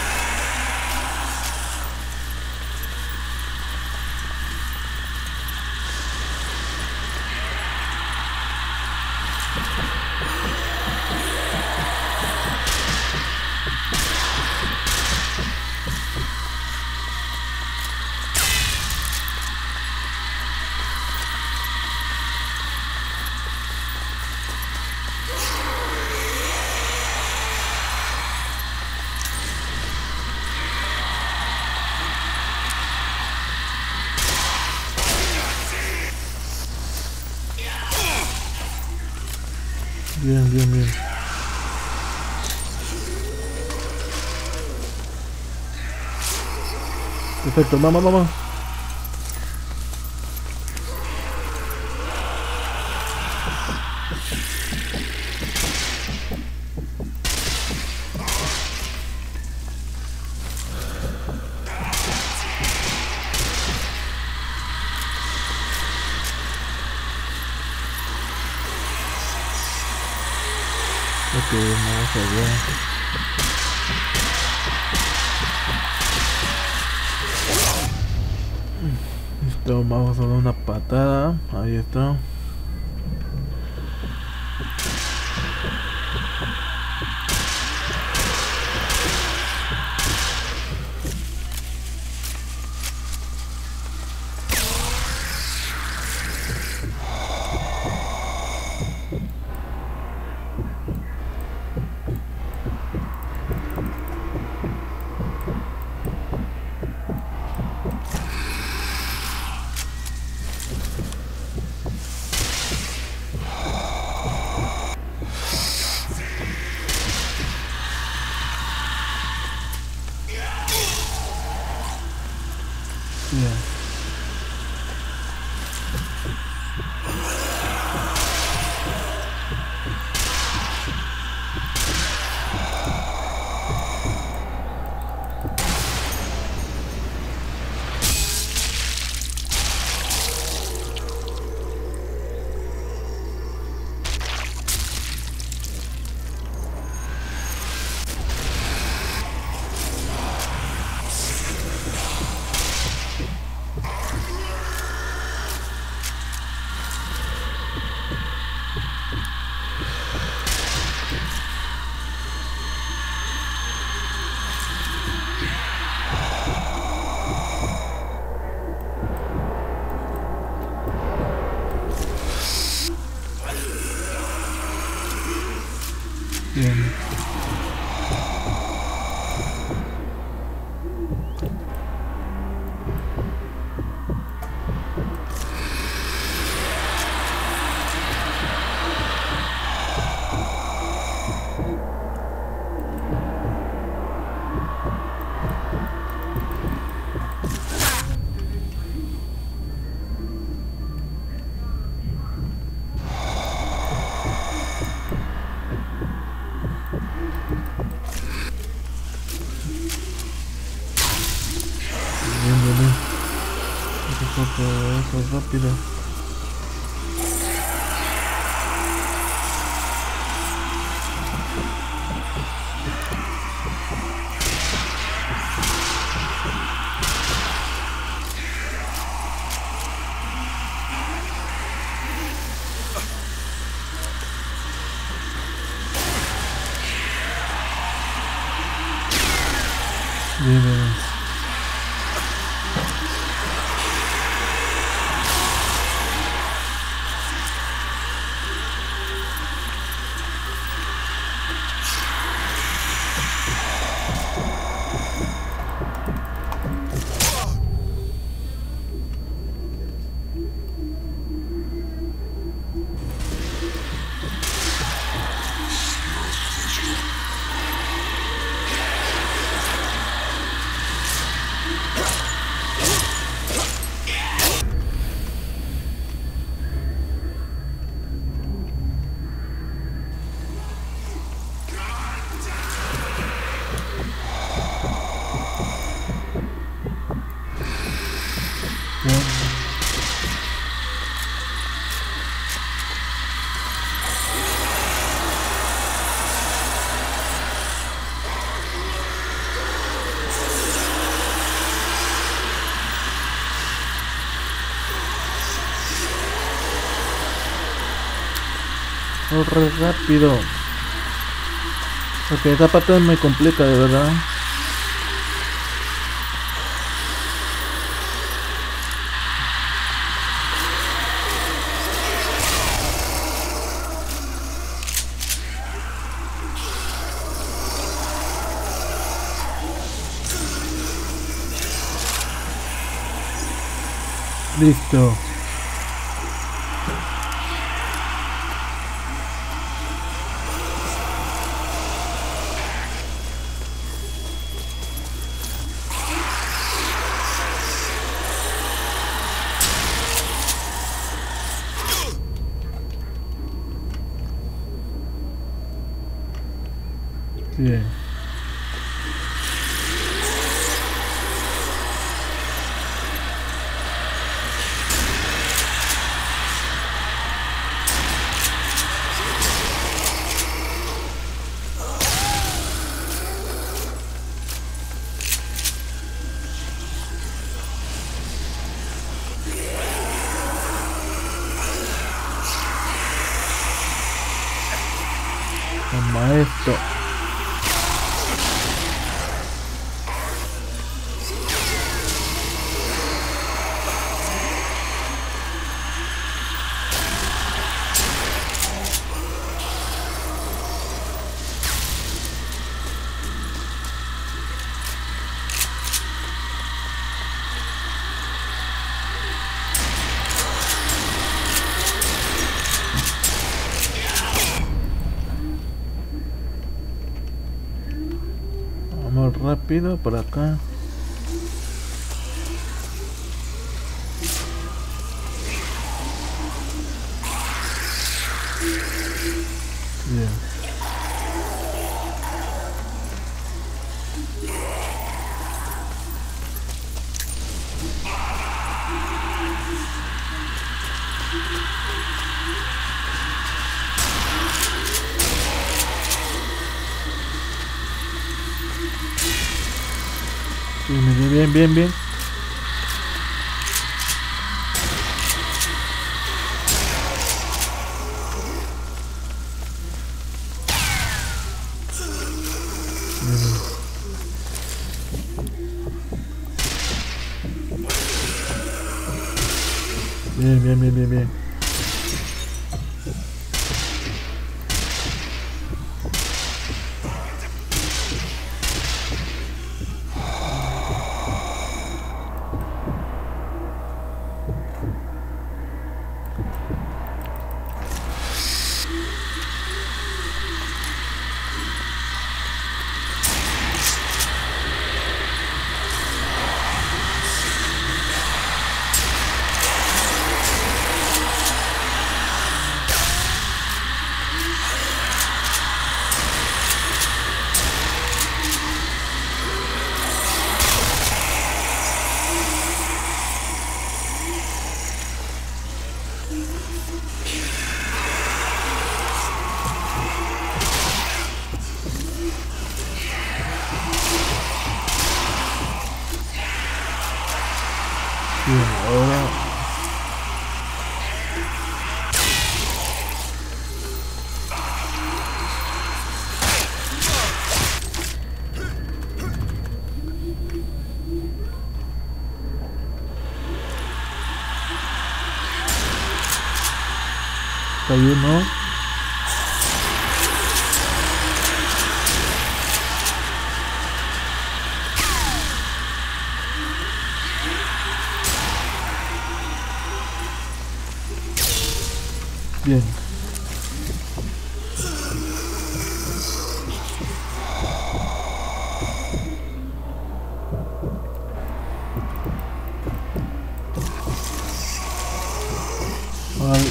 Bien, bien, bien. Perfecto, vamos, vamos. Ok, vamos allá. Listo, vamos a dar una patada. Ahí está. Bien. Eso es rápido. Bien, bien. Corre rápido. Porque esa parte me complica, de verdad. Listo. Bien. Toma esto. Vamos rápido por acá. Bien. Bien, bien, bien, bien. Bien, bien, bien, bien, bien. hay uno. Bien. Ay.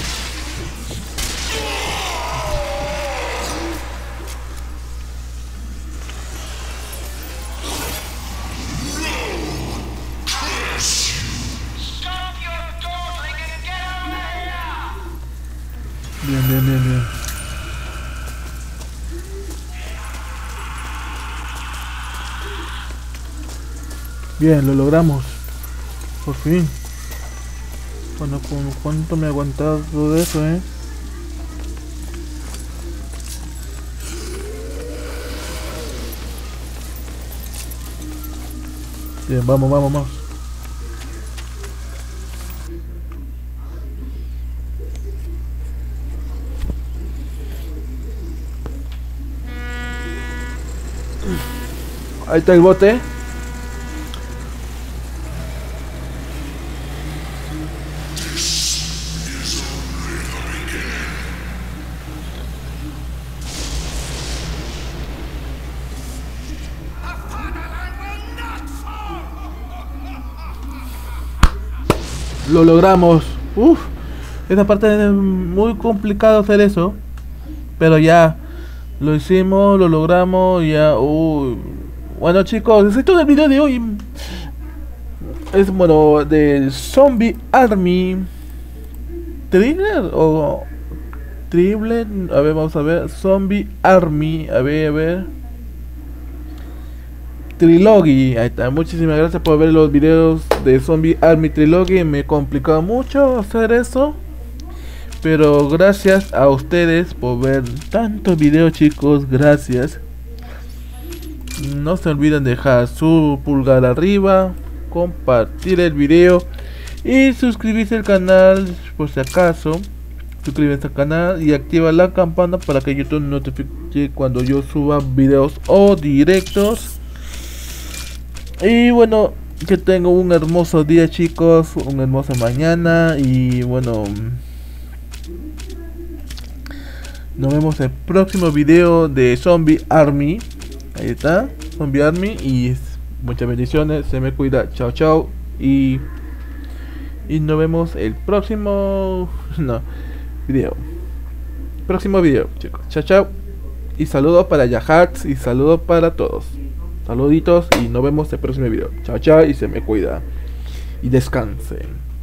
Stop your dawdling and get over here! Bien, bien, bien, bien. Bien, lo logramos. Por fin. Bueno, ¿con cuánto me ha aguantado todo eso, eh? Bien, vamos, vamos, vamos. Ahí está el bote. Lo logramos. Uf, esta parte es muy complicado hacer eso, pero ya lo hicimos, lo logramos. Ya. Uy. Bueno, chicos, es todo el video de hoy. Es bueno del Zombie Army Thriller o Triplet. A ver, vamos a ver. Zombie Army. A ver, a ver. Trilogy. Ahí está. Muchísimas gracias por ver los videos de Zombie Army Trilogy. Me he complicado mucho hacer eso, pero gracias a ustedes por ver tantos videos, chicos. Gracias. No se olviden dejar su pulgar arriba, compartir el video y suscribirse al canal por si acaso. Suscríbete al canal y activa la campana para que YouTube notifique cuando yo suba videos o directos. Y bueno, que tengo un hermoso día, chicos, una hermosa mañana. Y bueno, nos vemos en el próximo video de Zombie Army. Ahí está, Zombie Army. Y muchas bendiciones, se me cuida, chao chao. Y, y nos vemos el próximo no, video. Próximo video, chicos, chao chao. Y saludos para Yaharts y saludos para todos. Saluditos y nos vemos en el próximo video. Chao chao y se me cuida. Y descansen.